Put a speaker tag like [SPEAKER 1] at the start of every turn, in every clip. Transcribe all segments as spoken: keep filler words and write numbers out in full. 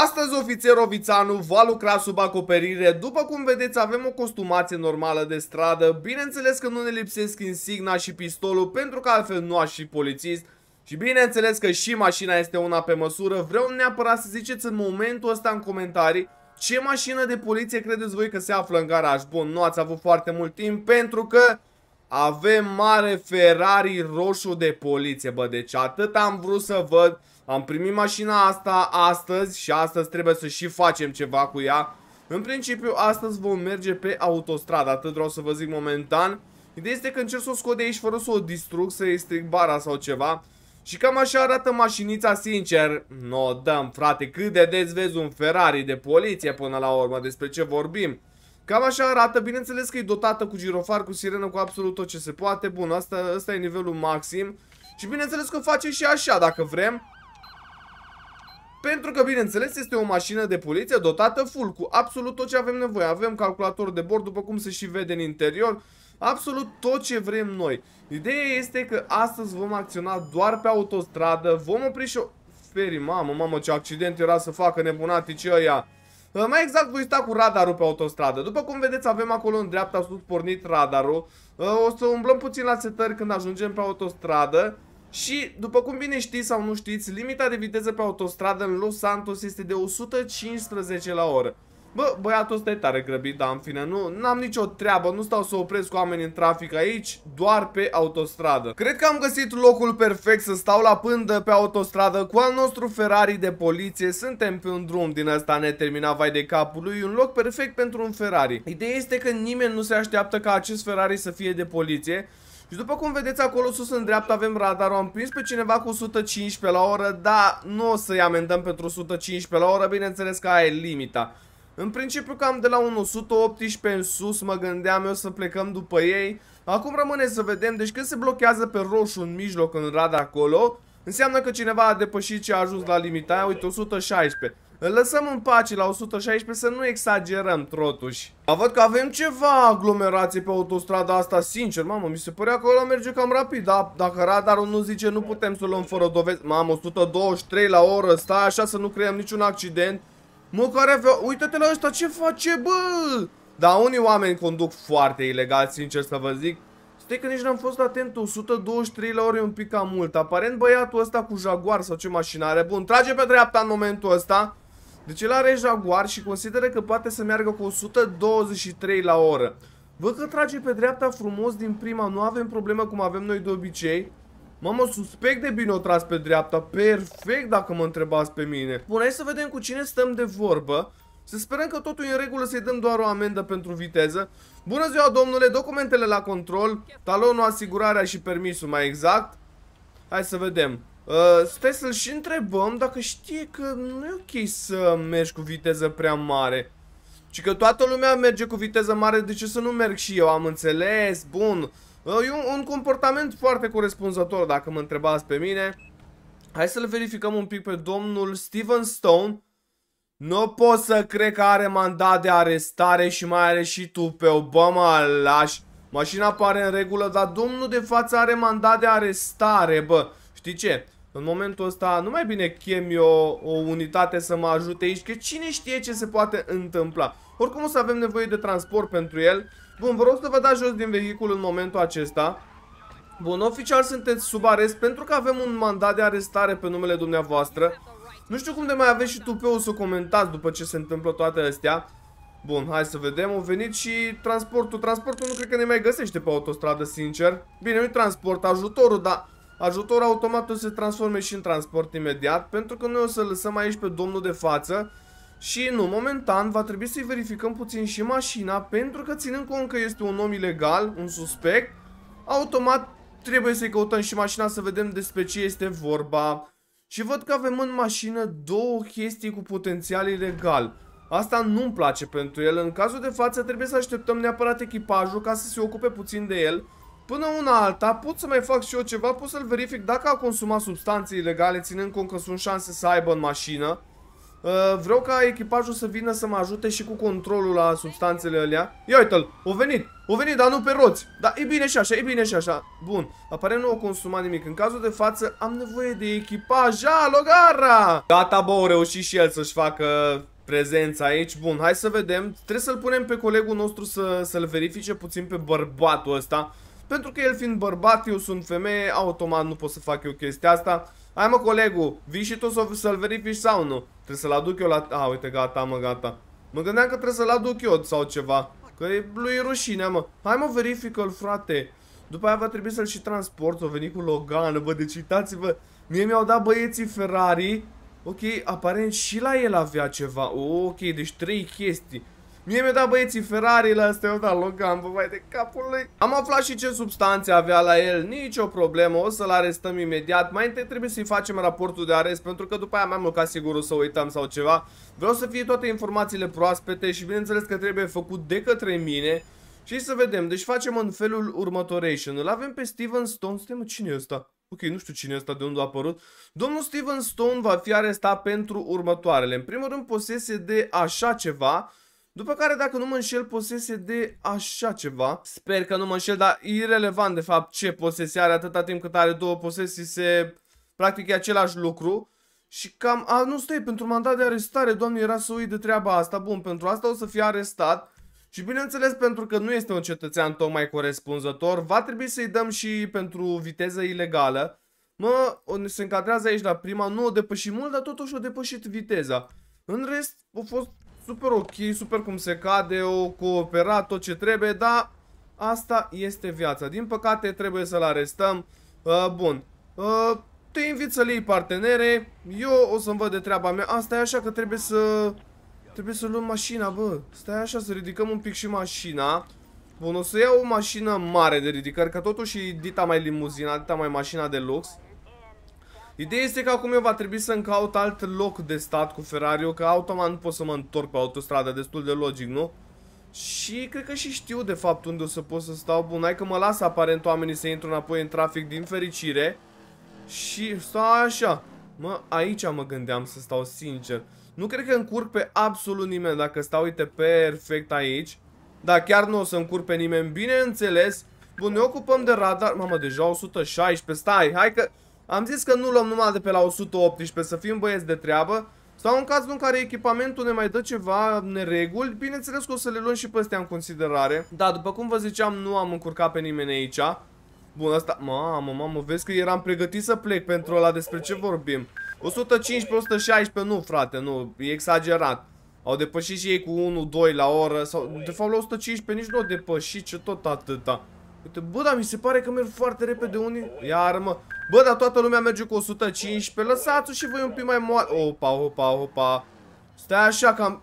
[SPEAKER 1] Astăzi ofițerul Vițanu va lucra sub acoperire. După cum vedeți, avem o costumație normală de stradă. Bineînțeles că nu ne lipsesc insigna și pistolul, pentru că altfel nu aș fi polițist. Și bineînțeles că și mașina este una pe măsură. Vreau neapărat să ziceți în momentul ăsta în comentarii ce mașină de poliție credeți voi că se află în garaj. Bun, nu ați avut foarte mult timp, pentru că avem mare Ferrari roșu de poliție, bă. Deci atât am vrut să văd. Am primit mașina asta astăzi și astăzi trebuie să și facem ceva cu ea. În principiu, astăzi vom merge pe autostradă, atât vreau să vă zic momentan. Ideea este că încerc să o scot de aici fără să o distrug, să-i stric bara sau ceva. Și cam așa arată mașinița, sincer. No, dăm, frate, cât de des vezi un Ferrari de poliție până la urmă, despre ce vorbim. Cam așa arată, bineînțeles că e dotată cu girofar, cu sirenă, cu absolut tot ce se poate. Bun, asta, asta e nivelul maxim. Și bineînțeles că face și așa, dacă vrem. Pentru că, bineînțeles, este o mașină de poliție dotată full, cu absolut tot ce avem nevoie. Avem calculator de bord, după cum se și vede în interior. Absolut tot ce vrem noi. Ideea este că astăzi vom acționa doar pe autostradă. Vom opri șoferii. Mamă, mamă, ce accident era să facă nebunaticii ăia. Mai exact, voi sta cu radarul pe autostradă. După cum vedeți, avem acolo în dreapta sus pornit radarul. O să umblăm puțin la setări când ajungem pe autostradă. Și, după cum bine știți sau nu știți, limita de viteză pe autostradă în Los Santos este de o sută cincisprezece la oră. Bă, băiatul ăsta e tare grăbit, dar în fine, nu am nicio treabă, nu stau să opresc cu oameni în trafic aici, doar pe autostradă. Cred că am găsit locul perfect să stau la pândă pe autostradă cu al nostru Ferrari de poliție. Suntem pe un drum din ăsta neterminat, vai de capul lui, un loc perfect pentru un Ferrari. Ideea este că nimeni nu se așteaptă ca acest Ferrari să fie de poliție. Și după cum vedeți acolo sus în dreapta avem radarul, am prins pe cineva cu o sută cincisprezece la oră, dar nu o să-i amendăm pentru o sută cincisprezece la oră, bineînțeles că aia e limita. În principiu cam de la un o sută optsprezece în sus mă gândeam eu să plecăm după ei. Acum rămâne să vedem, deci când se blochează pe roșu în mijloc în radar acolo, înseamnă că cineva a depășit și a ajuns la limita aia, uite, o sută șaisprezece. Îl lăsăm în pace la o sută șaisprezece, să nu exagerăm totuși. Văd că avem ceva aglomerație pe autostrada asta, sincer, mamă, mi se părea că ăla merge cam rapid, dar dacă radarul nu zice, nu putem să luăm fără dovezi. Mamă, o sută douăzeci și trei la oră, stai așa să nu creăm niciun accident. Mă, care avea... Uite-te la ăsta, ce face, bă? Dar unii oameni conduc foarte ilegal, sincer să vă zic. Stai că nici n-am fost atent, o sută douăzeci și trei la oră e un pic cam mult. Aparent băiatul ăsta cu Jaguar sau ce mașină are. Bun, trage pe dreapta în momentul ăsta. Deci el are Jaguar și consideră că poate să meargă cu o sută douăzeci și trei la oră. Văd că trage pe dreapta frumos din prima, nu avem problemă cum avem noi de obicei. Mamă, suspect de bine o tras pe dreapta, perfect dacă mă întrebați pe mine. Bun, hai să vedem cu cine stăm de vorbă. Să sperăm că totul e în regulă, să-i dăm doar o amendă pentru viteză. Bună ziua, domnule, documentele la control, talonul, asigurarea și permisul mai exact. Hai să vedem. Uh, stai să-l și întrebăm dacă știe că nu e ok să mergi cu viteză prea mare. Și că toată lumea merge cu viteză mare, de ce să nu merg și eu? Am înțeles, bun. Uh, e un, un comportament foarte corespunzător, dacă mă întrebați pe mine. Hai să-l verificăm un pic pe domnul Steven Stone. Nu pot să cred că are mandat de arestare și mai are și tupeu. Bă, mă lași. Mașina pare în regulă, dar domnul de față are mandat de arestare, bă. Știi ce? În momentul ăsta nu mai bine chem eu o, o unitate să mă ajute aici, că cine știe ce se poate întâmpla. Oricum o să avem nevoie de transport pentru el. Bun, vă rog să vă dați jos din vehicul în momentul acesta. Bun, oficial sunteți sub arest pentru că avem un mandat de arestare pe numele dumneavoastră. Nu știu cum de mai aveți și tupeul să comentați după ce se întâmplă toate astea. Bun, hai să vedem, au venit și transportul. Transportul nu cred că ne mai găsește pe autostradă, sincer. Bine, nu-i transport, ajutorul, dar ajutorul automat o să se transforme și în transport imediat, pentru că noi o să lăsăm aici pe domnul de față. Și nu, momentan va trebui să-i verificăm puțin și mașina, pentru că ținând cont că este un om ilegal, un suspect, automat trebuie să-i căutăm și mașina să vedem despre ce este vorba. Și văd că avem în mașină două chestii cu potențial ilegal. Asta nu-mi place pentru el. În cazul de față trebuie să așteptăm neapărat echipajul ca să se ocupe puțin de el. Până una alta pot să mai fac și eu ceva, pot să-l verific dacă a consumat substanțe ilegale, ținând cont că sunt șanse să aibă în mașină. Uh, vreau ca echipajul să vină să mă ajute și cu controlul la substanțele alea. Ia uite-l, o venit, o venit, dar nu pe roți. Dar e bine și așa, e bine și așa. Bun, aparent nu o consumat nimic. În cazul de față am nevoie de echipaj. Alo, gara! Gata, bă, au reușit și el să-și facă prezența aici. Bun, hai să vedem. Trebuie să-l punem pe colegul nostru să, să-l verifice puțin pe bărbatul ăsta. Pentru că el fiind bărbat, eu sunt femeie, automat nu pot să fac eu chestia asta. Hai mă, colegul, vii și tu să-l verifici sau nu? Trebuie să-l aduc eu la... A, uite, gata, mă, gata. Mă gândeam că trebuie să-l aduc eu sau ceva. Că e, lui e rușine, mă. Hai mă, verifică-l, frate. După aia va trebui să-l și transport. O venit cu Logan, bă, deci uitați-vă. Mie mi-au dat băieții Ferrari. Ok, aparent și la el avea ceva. Ok, deci trei chestii. Mie mi-a dat băieții Ferrari, la ăsta i-au dat Logan, bă, vai de capul lui. Am aflat și ce substanțe avea la el, nicio problemă, o să-l arestăm imediat. Mai întâi trebuie să-i facem raportul de arest, pentru că după aia mai mult ca sigur o să uităm sau ceva. Vreau să fie toate informațiile proaspete și bineînțeles că trebuie făcut de către mine. Și să vedem, deci facem în felul următoration. Îl avem pe Steven Stone, stai mă, cine e ăsta? Ok, nu știu cine e ăsta, de unde a apărut. Domnul Steven Stone va fi arestat pentru următoarele. În primul rând, posesie de așa ceva. După care, dacă nu mă înșel, posesie de așa ceva. Sper că nu mă înșel, dar e irelevant de fapt ce posesie are, atâta timp cât are două posesii, se... practic e același lucru. Și cam... A, nu, stai, pentru mandat de arestare, doamne, era să uit de treaba asta. Bun, pentru asta o să fie arestat. Și bineînțeles, pentru că nu este un cetățean tocmai corespunzător, va trebui să-i dăm și pentru viteză ilegală. Mă, se încadrează aici la prima, nu o depăși mult, dar totuși o depășit viteza. În rest, a fost super ok, super cum se cade, o cooperat tot ce trebuie, dar asta este viața. Din păcate trebuie să-l arestăm. Uh, bun, uh, te invit să-l iei partenere, eu o să-mi văd de treaba mea. Asta e așa că trebuie să... Trebuie să luăm mașina, bă. Stai așa, să ridicăm un pic și mașina. Bun, o să iau o mașină mare de ridicări, că totuși e dita mai limuzina, dita mai mașina de lux. Ideea este că acum eu va trebui să-mi caut alt loc de stat cu Ferrari-ul, că automat nu pot să mă întorc pe autostradă, destul de logic, nu? Și cred că și știu de fapt unde o să pot să stau. Bun, hai că mă lasă aparent oamenii să intru înapoi în trafic din fericire. Și stau așa. Mă, aici mă gândeam să stau, sincer. Nu cred că încurc pe absolut nimeni dacă stau, uite, perfect aici. Da, chiar nu o să încurc pe nimeni, bineînțeles. Bun, ne ocupăm de radar. Mamă, deja o sută șaisprezece, stai, hai că... Am zis că nu luăm numai de pe la o sută optsprezece, să fim băieți de treabă. Sau în cazul în care echipamentul ne mai dă ceva nereguli, bineînțeles că o să le luăm și pe astea în considerare. Da, după cum vă ziceam, nu am încurcat pe nimeni aici. Bun, asta... Mamă, mamă, vezi că eram pregătit să plec pentru ăla, despre ce vorbim? o sută cincisprezece, o sută șaisprezece, nu, frate, nu, e exagerat. Au depășit și ei cu unu doi la oră, sau, de fapt la o sută cincisprezece nici nu au depășit, ce tot atâta. Uite, bă, dar mi se pare că merg foarte repede unii. Iar, mă, bă, dar toată lumea merge cu o sută cincisprezece, lăsați-o și voi un pic mai moale. Opa, opa, opa. Stai așa, cam...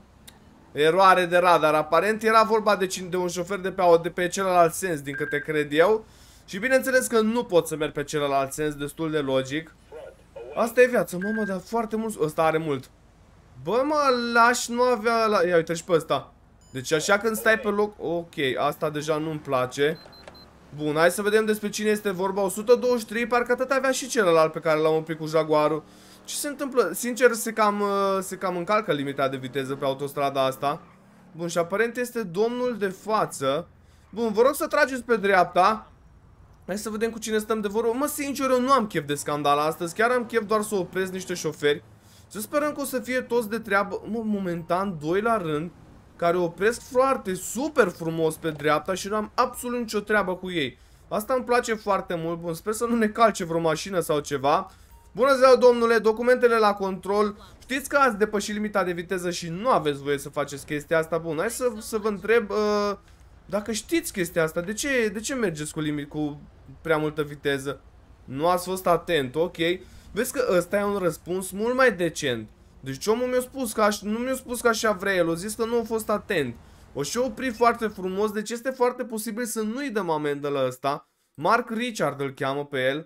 [SPEAKER 1] Eroare de radar, aparent era vorba de, de un șofer de pe, de pe celălalt sens, din câte cred eu. Și bineînțeles că nu pot să merg pe celălalt sens, destul de logic. Asta e viața, mamă, dar foarte mult. Ăsta are mult. Bă, mă, lași, nu avea la... Ia uite și pe ăsta. Deci așa când stai pe loc. Ok, asta deja nu-mi place. Bun, hai să vedem despre cine este vorba. o sută douăzeci și trei, parcă atât avea și celălalt pe care l-am oprit cu Jaguarul. Ce se întâmplă? Sincer, se cam, se cam încalcă limita de viteză pe autostrada asta. Bun, și aparent este domnul de față. Bun, vă rog să trageți pe dreapta. Hai să vedem cu cine stăm de vorbă. Mă, sincer, eu nu am chef de scandal astăzi. Chiar am chef doar să opresc niște șoferi. Să sperăm că o să fie toți de treabă. Mă, momentan, doi la rând, care opresc foarte, super frumos pe dreapta și nu am absolut nicio treabă cu ei. Asta îmi place foarte mult. Bun, sper să nu ne calce vreo mașină sau ceva. Bună ziua, domnule, documentele la control. Știți că ați depășit limita de viteză și nu aveți voie să faceți chestia asta. Bun, hai să, să vă întreb uh, dacă știți chestia asta. De ce, de ce mergeți cu, limit, cu prea multă viteză? Nu ați fost atent, ok. Vezi că ăsta e un răspuns mult mai decent. Deci omul mi-a spus că aș, nu mi-a spus că așa vrea el, a zis că nu a fost atent. O și-a oprit foarte frumos, deci este foarte posibil să nu-i dăm amendă la ăsta. Mark Richard îl cheamă pe el.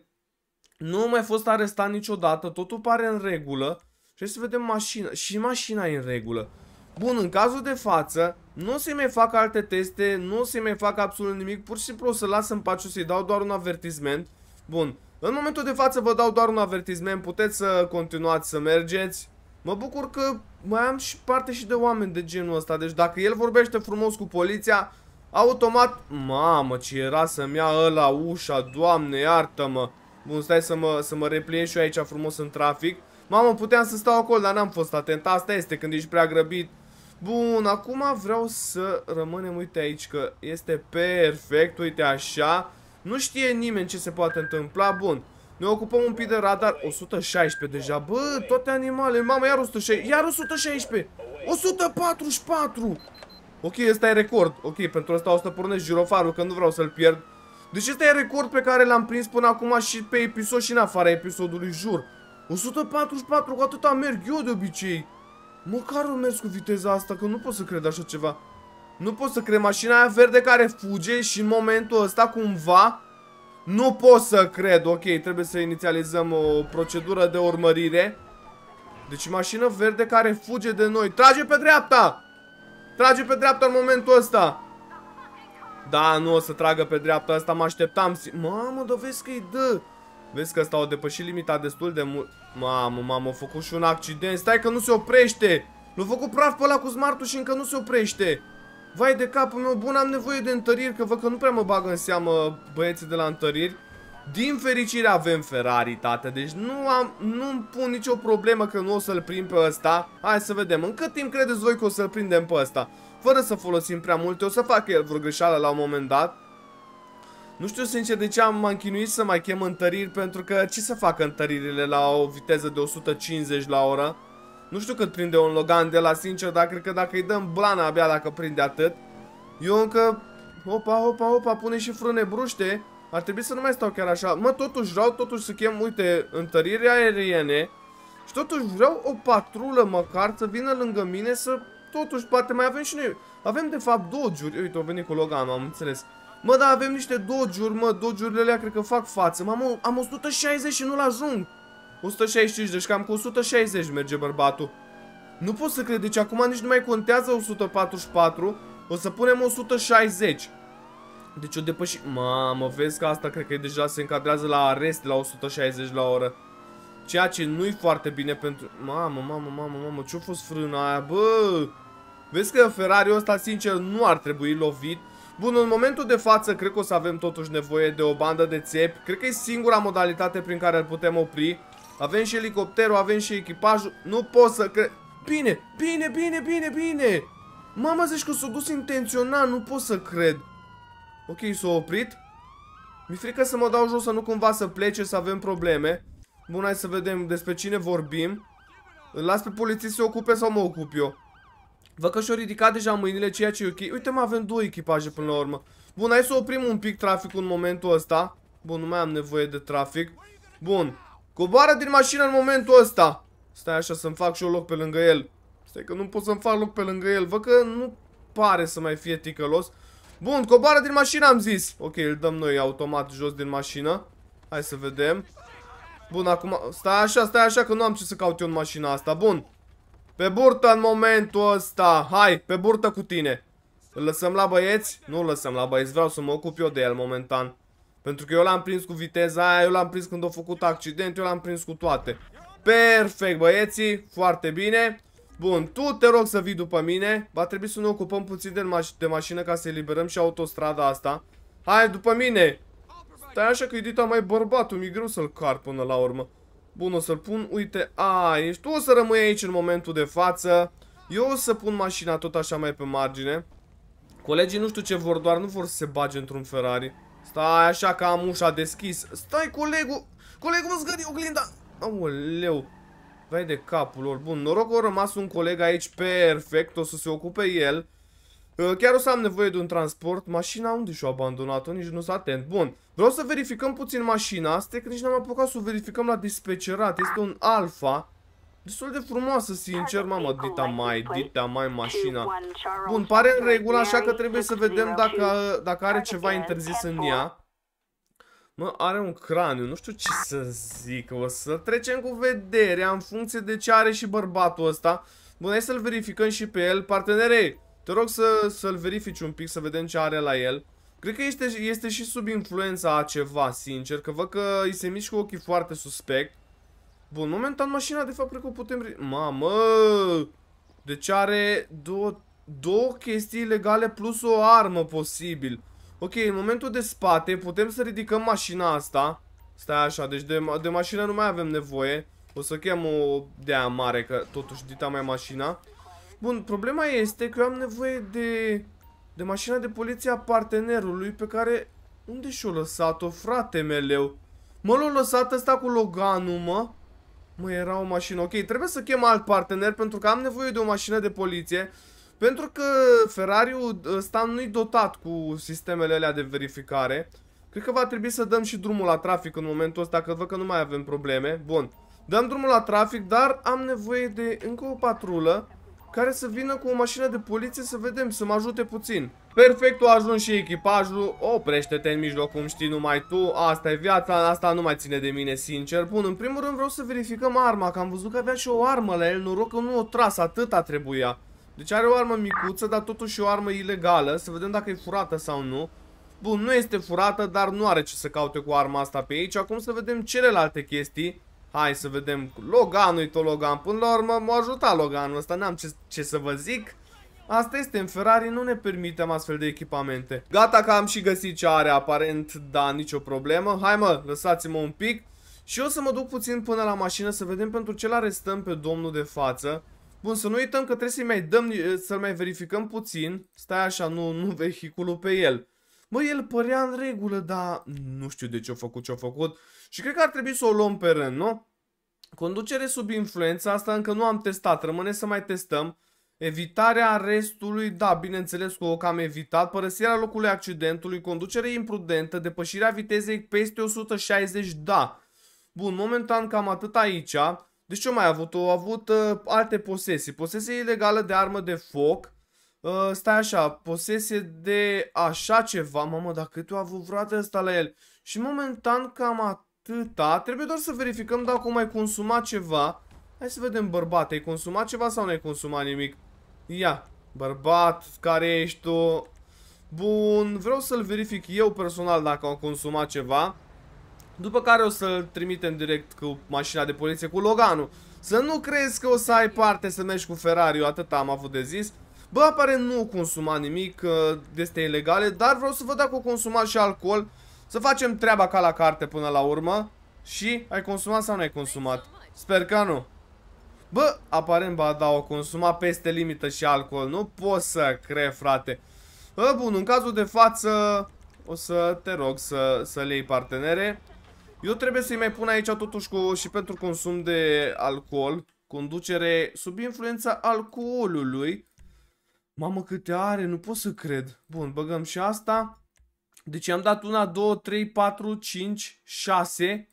[SPEAKER 1] Nu a mai fost arestat niciodată, totul pare în regulă. Și hai să vedem mașina. Și mașina e în regulă. Bun, în cazul de față, nu o să-i mai fac alte teste, nu o să-i mai fac absolut nimic, pur și simplu o să las în pace, o să-i dau doar un avertisment. Bun, în momentul de față vă dau doar un avertisment, puteți să continuați să mergeți. Mă bucur că mai am și parte și de oameni de genul ăsta. Deci dacă el vorbește frumos cu poliția, automat... Mamă, ce era să-mi ia ăla ușa, Doamne, iartă-mă. Bun, stai să mă, să mă repliez și eu aici frumos în trafic. Mamă, puteam să stau acolo, dar n-am fost atent. Asta este când ești prea grăbit. Bun, acum vreau să rămânem, uite aici, că este perfect, uite așa. Nu știe nimeni ce se poate întâmpla, bun. Ne ocupăm un pic de radar, o sută șaisprezece deja, bă, toate animalele, mamă, iar o sută șaisprezece, iar o sută șaisprezece, o sută patruzeci și patru. Ok, ăsta e record, ok, pentru asta o să pornesc girofarul, că nu vreau să-l pierd. Deci ăsta e record pe care l-am prins până acum și pe episod și în afara episodului, jur. o sută patruzeci și patru, cu atâta merg eu de obicei. Măcar o mers cu viteza asta, că nu pot să cred așa ceva. Nu pot să cred, mașina aia verde care fuge și în momentul ăsta cumva... Nu pot să cred, ok, trebuie să inițializăm o procedură de urmărire. Deci mașină verde care fuge de noi. Trage pe dreapta! Trage pe dreapta în momentul ăsta. Da, nu o să tragă pe dreapta, asta mă așteptam. Mamă, dar vezi că-i dă. Vezi că ăsta o depășit limita destul de mult. Mamă, mamă, a făcut și un accident. Stai că nu se oprește. L-a făcut praf pe ăla cu smartul și încă nu se oprește. Vai de capul meu, bun, am nevoie de întăriri, că văd că nu prea mă bagă în seamă băieții de la întăriri. Din fericire avem Ferrari, tată, deci nu am, nu-mi pun nicio problemă că nu o să-l prind pe ăsta. Hai să vedem, în cât timp credeți voi că o să-l prindem pe ăsta? Fără să folosim prea multe, o să facă el vreo greșeală la un moment dat. Nu știu sincer de ce am închinuit să mai chem întăriri, pentru că ce să facă întăririle la o viteză de o sută cincizeci la oră? Nu știu cât prinde un Logan de la, sincer, dar cred că dacă îi dăm blana abia dacă prinde atât. Eu încă... Opa, opa, opa, pune și frâne bruște. Ar trebui să nu mai stau chiar așa. Mă, totuși vreau totuși să chem, uite, întăriri aeriene. Și totuși vreau o patrulă măcar să vină lângă mine să... Totuși, poate mai avem și noi... Avem de fapt Dodge-uri. Uite, au venit cu Logan, am înțeles. Mă, dar avem niște Dodge-uri, mă, Dodge-urile alea cred că fac față. Mamă, am o sută șaizeci și nu-l ajung. o sută șaizeci și cinci, deci cam cu o sută șaizeci merge bărbatul. Nu pot să cred, deci acum nici nu mai contează o sută patruzeci și patru. O să punem o sută șaizeci. Deci o depăși... Mamă, vezi că asta cred că deja se încadrează la arest la o sută șaizeci la oră. Ceea ce nu-i foarte bine pentru... Mamă, mamă, mamă, mamă, ce-a fost frâna aia, bă? Vezi că Ferrari-ul ăsta, sincer, nu ar trebui lovit. Bun, în momentul de față, cred că o să avem totuși nevoie de o bandă de țepi. Cred că e singura modalitate prin care îl putem opri. Avem și elicopterul, avem și echipajul. Nu pot să cred... Bine, bine, bine, bine, bine. Mama, zici că s-a dus intenționat, nu pot să cred. Ok, s-a oprit. Mi-e frică să mă dau jos, să nu cumva să plece, să avem probleme. Bun, hai să vedem despre cine vorbim. Îl las pe polițist să se ocupe sau mă ocup eu? Văd că și-au ridicat deja mâinile, ceea ce e ok. Uite, mă, avem două echipaje până la urmă. Bun, hai să oprim un pic traficul în momentul ăsta. Bun, nu mai am nevoie de trafic. Bun, coboară din mașină în momentul ăsta. Stai așa să-mi fac și eu loc pe lângă el. Stai că nu pot să-mi fac loc pe lângă el. Văd că nu pare să mai fie ticălos. Bun, coboară din mașină, am zis. Ok, îl dăm noi automat jos din mașină. Hai să vedem. Bun, acum, stai așa, stai așa că nu am ce să caut eu în mașina asta. Bun, pe burtă în momentul ăsta. Hai, pe burtă cu tine. Îl lăsăm la băieți? Nu îl lăsăm la băieți, vreau să mă ocup eu de el momentan. Pentru că eu l-am prins cu viteza aia, eu l-am prins când a făcut accident, eu l-am prins cu toate. Perfect, băieții, foarte bine. Bun, tu te rog să vii după mine. Va trebui să ne ocupăm puțin de, maș de mașină ca să eliberăm și autostrada asta. Hai, după mine. Stai așa că e dita mai bărbatul, mi-e greu să-l car până la urmă. Bun, o să-l pun, uite, aici. Tu o să rămâi aici în momentul de față. Eu o să pun mașina tot așa mai pe margine. Colegii nu știu ce vor, doar nu vor să se bage într-un Ferrari. Stai așa că am ușa deschis. Stai, colegul. Colegul mă zgări oglinda. Aoleu. Vai de capul lor. Bun, noroc că a rămas un coleg aici. Perfect, o să se ocupe el. Chiar o să am nevoie de un transport. Mașina unde și-o abandonat-o? Nici nu s-a atent. Bun, vreau să verificăm puțin mașina asta. Că nici n-am apucat să o verificăm la dispecerat. Este un Alfa. Destul de frumoasă, sincer, mamă, dita mai, dita mai mașina. Bun, pare în regulă, așa că trebuie să vedem dacă, dacă are ceva interzis în ea. Mă, are un craniu, nu știu ce să zic, o să trecem cu vederea în funcție de ce are și bărbatul ăsta. Bun, hai să-l verificăm și pe el. Partenere, te rog să, să-l verifici un pic, să vedem ce are la el. Cred că este, este și sub influența a ceva, sincer, că văd că îi se mișcă ochii foarte suspect. Bun, momentan mașina de fapt cred că o putem... Mamă! Deci are două, două chestii legale plus o armă posibil. Ok, în momentul de spate putem să ridicăm mașina asta. Stai așa, deci de, de mașină nu mai avem nevoie. O să chem o de-aia mare, că totuși dita mai mașina. Bun, problema este că eu am nevoie de, de mașina de poliție a partenerului pe care... Unde și-o lăsat-o, frate meleu? Mă, l-a lăsat ăsta cu Loganul, mă? Mă, era o mașină. Ok, trebuie să chem alt partener pentru că am nevoie de o mașină de poliție. Pentru că Ferrariul ăsta nu-i dotat cu sistemele alea de verificare. Cred că va trebui să dăm și drumul la trafic în momentul ăsta, că văd că nu mai avem probleme. Bun, dăm drumul la trafic, dar am nevoie de încă o patrulă care să vină cu o mașină de poliție să vedem, să mă ajute puțin. Perfect, a ajuns și echipajul. Oprește-te în mijloc, cum știi numai tu. Asta e viața, asta nu mai ține de mine, sincer. Bun, în primul rând vreau să verificăm arma, că am văzut că avea și o armă la el. Noroc că nu o tras, atâta trebuia. Deci are o armă micuță, dar totuși o armă ilegală. Să vedem dacă e furată sau nu. Bun, nu este furată, dar nu are ce să caute cu arma asta pe aici. Acum să vedem celelalte chestii. Hai să vedem. Loganul e tot Logan. Până la urmă m-a ajutat Loganul ăsta. N-am ce, ce să vă zic. Asta este, în Ferrari nu ne permitem astfel de echipamente. Gata că am și găsit ce are aparent. Da, nicio problemă. Hai mă, lăsați-mă un pic. Și eu să mă duc puțin până la mașină să vedem pentru ce l-arestăm pe domnul de față. Bun, să nu uităm că trebuie să-i mai dăm, să-l mai verificăm puțin. Stai așa, nu, nu vehiculul pe el. Bă, el părea în regulă, dar nu știu de ce a făcut ce-a făcut. Și cred că ar trebui să o luăm pe rând, nu? Conducere sub influență, asta încă nu am testat, rămâne să mai testăm. Evitarea arestului, da, bineînțeles că o cam evitat. Părăsirea locului accidentului, conducere imprudentă, depășirea vitezei peste o sută șaizeci, da. Bun, momentan cam atât aici. Deci ce mai avut? O avut uh, alte posesii. Posesie ilegală de armă de foc. Uh, stai așa, posesie de așa ceva. Mamă, dar cât o a avut vreodată ăsta la el? Și momentan cam atâta. Trebuie doar să verificăm dacă o mai consumat ceva. Hai să vedem, bărbat, ai consumat ceva sau nu ai consumat nimic? Ia, bărbat, care ești tu? Bun, vreau să-l verific eu personal dacă au consumat ceva. După care o să-l trimitem direct cu mașina de poliție cu Loganul. Să nu crezi că o să ai parte să mergi cu Ferrari-ul, atât am avut de zis. Bă, apare nu consuma nimic de astea ilegale, dar vreau să văd dacă o consumat și alcool. Să facem treaba ca la carte până la urmă. Și ai consumat sau nu ai consumat? Sper că nu. Bă, aparent, ba da, o consuma peste limită și alcool. Nu pot să cred, frate. Bă, bun, în cazul de față o să te rog să, să le iei partenere. Eu trebuie să-i mai pun aici totuși cu, și pentru consum de alcool. Conducere sub influența alcoolului. Mamă, câte are, nu pot să cred. Bun, băgăm și asta. Deci am dat una, două, trei, patru, cinci, șase,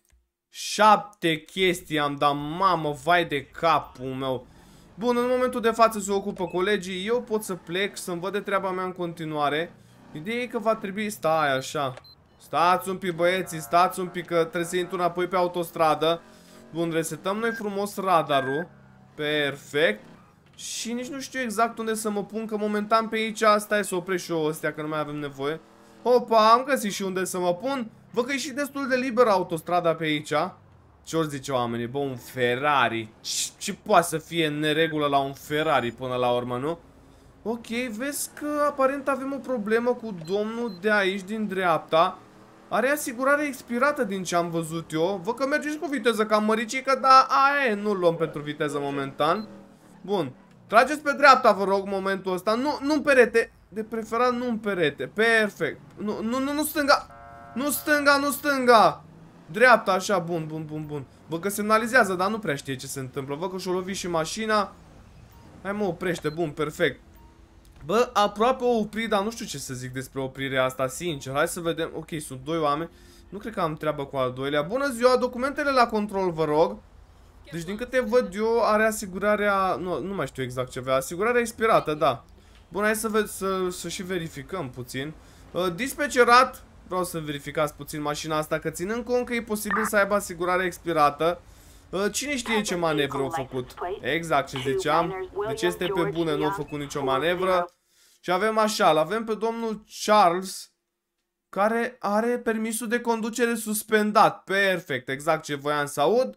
[SPEAKER 1] șapte chestii am dat. Mamă, vai de capul meu. Bun, în momentul de față se ocupă colegii. Eu pot să plec, să-mi văd de treaba mea în continuare. Ideea e că va trebui... Stai așa. Stați un pic, băieții, stați un pic, că trebuie să intru înapoi pe autostradă. Bun, resetăm noi frumos radarul. Perfect. Și nici nu știu exact unde să mă pun, că momentan pe aici, stai să opresc și eu ăstea, că nu mai avem nevoie. Opa, am găsit și unde să mă pun. Văd că e și destul de liberă autostrada pe aici. Ce ori zice oamenii? Bă, un Ferrari. Ce, ce poate să fie în neregulă la un Ferrari până la urmă, nu? Ok, vezi că aparent avem o problemă cu domnul de aici, din dreapta. Are asigurare expirată din ce am văzut eu. Văd că mergeți cu viteză cam măricică, dar aia nu-l luăm pentru viteză momentan. Bun. Trageți pe dreapta, vă rog, momentul ăsta. Nu, nu în perete. De preferat nu în perete. Perfect. Nu, nu, nu, nu stânga. Nu stânga, nu stânga. Dreapta, așa, bun, bun, bun, bun. Văd că semnalizează, dar nu prea știe ce se întâmplă. Văd că și-o lovi și mașina. Hai mă, oprește, bun, perfect. Bă, aproape o oprit, dar nu știu ce să zic despre oprirea asta, sincer. Hai să vedem. Ok, sunt doi oameni. Nu cred că am treabă cu al doilea. Bună ziua, documentele la control, vă rog. Deci din câte văd eu, are asigurarea... Nu, nu mai știu exact ce avea. Asigurarea expirată, da. Bun, hai să, ved, să, să și verificăm puțin. uh, Dispecerat. Vreau să verificați puțin mașina asta, că ținând cont că e posibil să aibă asigurare expirată. uh, Cine știe ce manevră au făcut? Exact ce ziceam. Deci este pe bune, nu au făcut nicio manevră. Și avem așa, l-avem pe domnul Charles, care are permisul de conducere suspendat. Perfect, exact ce voiam să aud.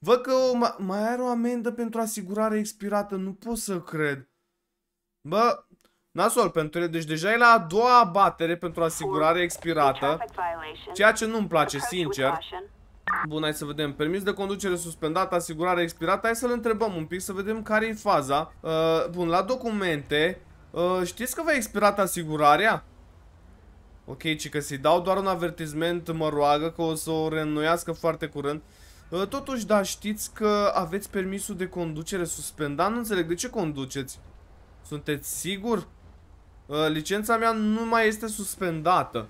[SPEAKER 1] Văd că o, mai are o amendă pentru asigurare expirată. Nu pot să cred. Bă, nasol pentru el. Deci deja e la a doua abatere pentru asigurare expirată. Ceea ce nu-mi place, sincer. Bun, hai să vedem. Permis de conducere suspendat, asigurare expirată. Hai să-l întrebăm un pic, să vedem care e faza. uh, Bun, la documente. uh, Știți că v-a expirat asigurarea? Ok, ci că să-i dau doar un avertisment, mă roagă că o să o reînnoiască foarte curând. uh, Totuși, da, știți că aveți permisul de conducere suspendat? Nu înțeleg, de ce conduceți? Sunteți sigur? Uh, licența mea nu mai este suspendată.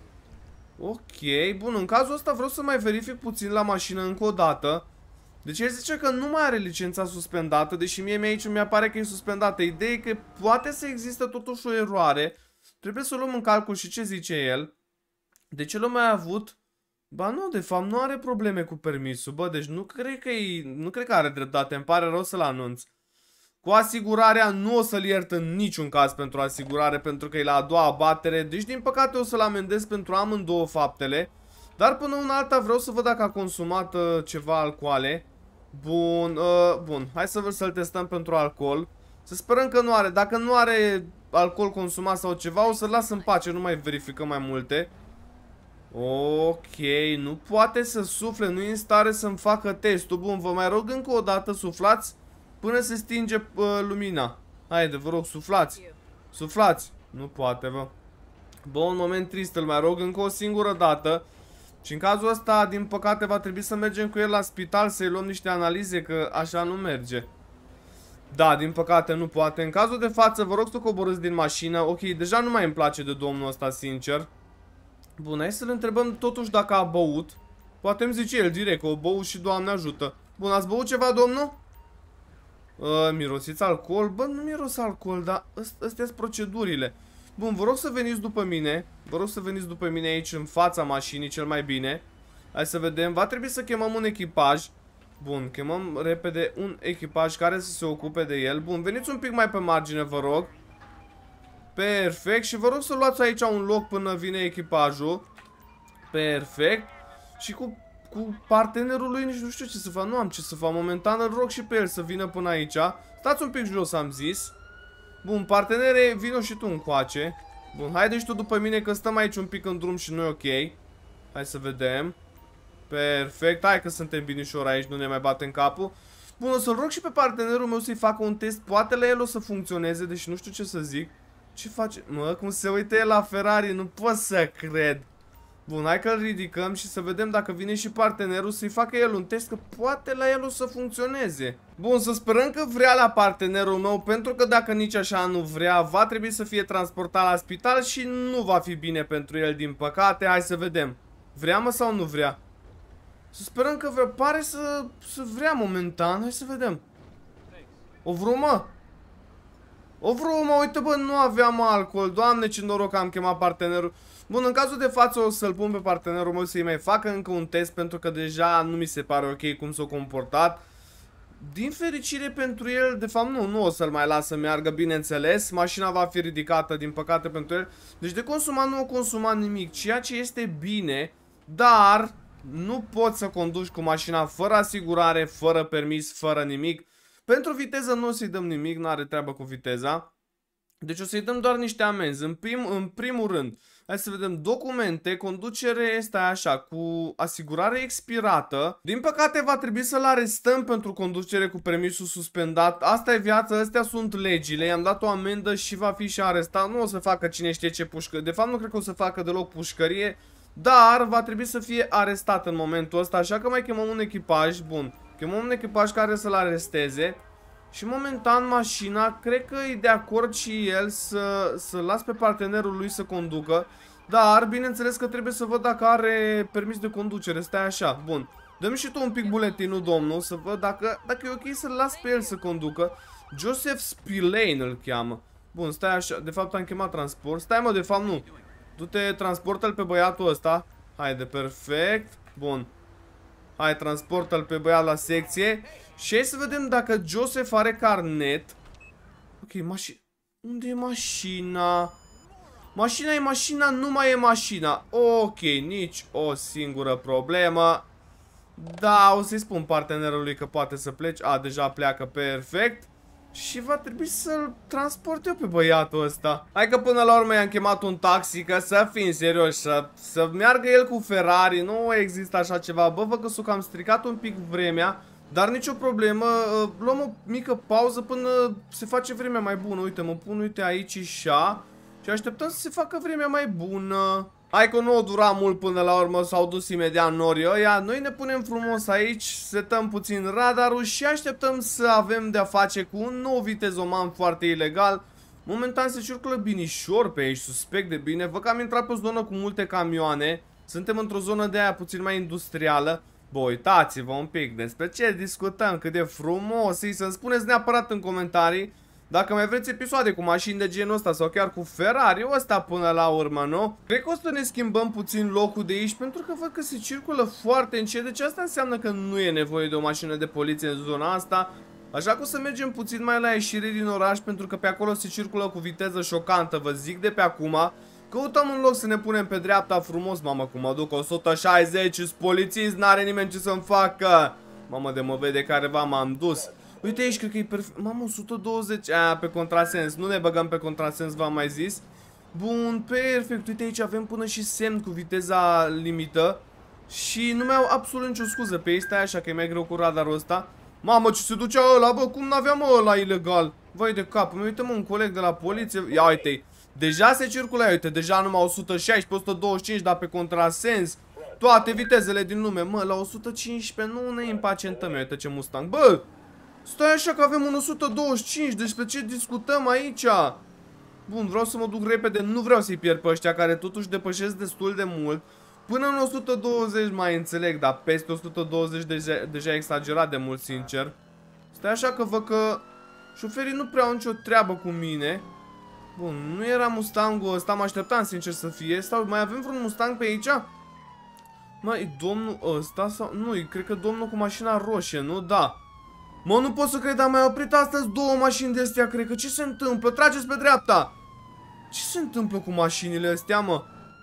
[SPEAKER 1] Ok, bun, în cazul ăsta vreau să mai verific puțin la mașină încă o dată. Deci el zice că nu mai are licența suspendată, deși mie aici mi apare că e suspendată. Ideea e că poate să existe totuși o eroare. Trebuie să luăm în calcul și ce zice el. De ce l-a mai avut? Ba nu, de fapt nu are probleme cu permisul. Bă, deci nu cred că, e, nu cred că are dreptate, îmi pare rău să-l anunț. Cu asigurarea nu o să-l iert în niciun caz pentru asigurare, pentru că e la a doua abatere. Deci din păcate o să-l amendez pentru amândouă faptele. Dar până una alta vreau să văd dacă a consumat uh, ceva alcoale. Bun, uh, bun, hai să să-l testăm pentru alcool. Să sperăm că nu are, dacă nu are alcool consumat sau ceva, o să-l las în pace, nu mai verificăm mai multe. Ok, nu poate să sufle, nu e în stare să-mi facă testul. Bun, vă mai rog încă o dată, suflați până se stinge uh, lumina. Haide, vă rog, suflați. Suflați. Nu poate, bă. Bă, un moment trist, îl mai rog încă o singură dată. Și în cazul ăsta, din păcate, va trebui să mergem cu el la spital să-i luăm niște analize, că așa nu merge. Da, din păcate nu poate. În cazul de față, vă rog să coborâți din mașină. Ok, deja nu mai îmi place de domnul ăsta, sincer. Bun, hai să-l întrebăm totuși dacă a băut. Poate îmi zice el direct că o băut și Doamne ajută. Bun, ați băut ceva, domnul? Uh, mirosiți alcool? Bă, nu miros alcool, dar astea sunt procedurile. Bun, vă rog să veniți după mine. Vă rog să veniți după mine aici în fața mașinii cel mai bine. Hai să vedem, va trebui să chemăm un echipaj. Bun, chemăm repede un echipaj care să se ocupe de el. Bun, veniți un pic mai pe margine, vă rog. Perfect, și vă rog să luați aici un loc până vine echipajul. Perfect. Și cu, cu partenerul lui nici nu știu ce să fac, nu am ce să fac momentan, îl rog și pe el să vină până aici. Stați un pic jos, am zis. Bun, partenere, vino și tu încoace. Bun, haide și tu după mine că stăm aici un pic în drum și nu e ok. Hai să vedem. Perfect, hai că suntem binișori aici, nu ne mai batem capul. Bun, o să-l rog și pe partenerul meu să-i facă un test. Poate la el o să funcționeze, deși nu știu ce să zic. Ce face? Mă, cum se uită el la Ferrari, nu pot să cred. Bun, hai că-l ridicăm și să vedem dacă vine și partenerul să-i facă el un test, că poate la el o să funcționeze. Bun, să sperăm că vrea la partenerul meu, pentru că dacă nici așa nu vrea, va trebui să fie transportat la spital și nu va fi bine pentru el, din păcate. Hai să vedem. Vrea, mă, sau nu vrea? Să sperăm că vrea. Pare să, să vrea momentan. Hai să vedem. O vrut, mă? O vrut, mă, uite, bă, nu aveam alcool. Doamne, ce noroc că am chemat partenerul. Bun, în cazul de față o să-l pun pe partenerul meu să-i mai facă încă un test, pentru că deja nu mi se pare ok cum s-a comportat. Din fericire pentru el, de fapt nu, nu o să-l mai las să meargă, bineînțeles. Mașina va fi ridicată, din păcate, pentru el. Deci de consumat nu o consumat nimic, ceea ce este bine, dar nu poți să conduci cu mașina fără asigurare, fără permis, fără nimic. Pentru viteză nu o să-i dăm nimic, nu are treabă cu viteza. Deci o să-i dăm doar niște amenzi. În, prim, în primul rând, hai să vedem documente, conducere este așa, cu asigurare expirată. Din păcate va trebui să-l arestăm pentru conducere cu permisul suspendat. Asta e viața, astea sunt legile. I-am dat o amendă și va fi și arestat. Nu o să facă cine știe ce pușcărie. De fapt nu cred că o să facă deloc pușcărie, dar va trebui să fie arestat în momentul ăsta. Așa că mai chemăm un echipaj. Bun, chemăm un echipaj care să-l aresteze. Și momentan mașina, cred că e de acord și el să, să las pe partenerul lui să conducă. Dar, bineînțeles că trebuie să văd dacă are permis de conducere. Stai așa, bun. Dă-mi și tu un pic buletinul, domnul, să văd dacă, dacă e ok să-l las pe el să conducă. Joseph Spillane îl cheamă. Bun, stai așa, de fapt am chemat transport. Stai, mă, de fapt nu. Du-te, transportă-l pe băiatul ăsta. Haide, perfect. Bun. Hai, transportă-l pe băiat la secție. Și hai să vedem dacă Joseph are carnet. Ok, mașina. Unde e mașina? Mașina e mașina, nu mai e mașina. Ok, nici o singură problemă. Da, o să-i spun partenerului că poate să pleci. A, deja pleacă, perfect. Și va trebui să-l transport eu pe băiatul ăsta. Hai că până la urmă i-am chemat un taxi, că să fim serioși, să, să meargă el cu Ferrari. Nu există așa ceva. Bă, văd că s-o cam stricat un pic vremea, dar nicio problemă. Luăm o mică pauză până se face vremea mai bună. Uite, mă pun, uite, aici așa. Și așteptăm să se facă vremea mai bună. Hai că nu o dura mult până la urmă, s-au dus imediat norii ăia. Noi ne punem frumos aici, setăm puțin radarul și așteptăm să avem de-a face cu un nou vitezoman foarte ilegal. Momentan se circulă binișor pe aici, suspect de bine. Văd că am intrat pe o zonă cu multe camioane. Suntem într-o zonă de aia puțin mai industrială. Bă, uitați-vă un pic despre ce discutăm, cât de frumos e. Să-mi spuneți neapărat în comentarii dacă mai vreți episoade cu mașini de genul ăsta sau chiar cu Ferrari ăsta până la urmă, nu? Cred că o să ne schimbăm puțin locul de aici pentru că văd că se circulă foarte încet. Deci asta înseamnă că nu e nevoie de o mașină de poliție în zona asta. Așa că o să mergem puțin mai la ieșire din oraș pentru că pe acolo se circulă cu viteză șocantă. Vă zic de pe acum. Căutăm un loc să ne punem pe dreapta frumos. Mamă, cum mă duc o sută șaizeci, sunt polițist, n-are nimeni ce să-mi facă. Mamă, de mă vede careva, m-am dus. Uite aici, cred că e perfect. Mamă, o sută douăzeci. Aia, pe contrasens. Nu ne băgăm pe contrasens, v-am mai zis. Bun, perfect. Uite aici avem până și semn cu viteza limită. Și nu mi-au absolut nicio scuză pe ei. Stai așa că e mai greu cu radarul ăsta. Mamă, ce se ducea ăla, bă, cum n-aveam ăla ilegal? Vai de capul meu, uite mă, un coleg de la poliție. Ia uite-i. Deja se circulă, uite, deja numai o sută șaisprezece, o sută douăzeci și cinci, dar pe contrasens. Toate vitezele din lume. Mă, la o sută cincisprezece nu ne impacientăm. Uite ce Mustang. Bă! Stai așa că avem un o sută douăzeci și cinci, despre ce discutăm aici? Bun, vreau să mă duc repede, nu vreau să-i pierd pe ăștia care totuși depășesc destul de mult. Până în o sută douăzeci mai înțeleg, dar peste o sută douăzeci deja, deja e exagerat de mult, sincer. Stai așa că văd că șoferii nu prea au nicio treabă cu mine. Bun, nu era Mustangul ăsta, mă așteptam sincer să fie. Sau mai avem vreun Mustang pe aici? Mă, e domnul ăsta sau... Nu, e, cred că domnul cu mașina roșie, nu? Da. Mă, nu pot să cred, am mai oprit astăzi două mașini de astea, cred că. Ce se întâmplă? Trageți pe dreapta! Ce se întâmplă cu mașinile astea, mă?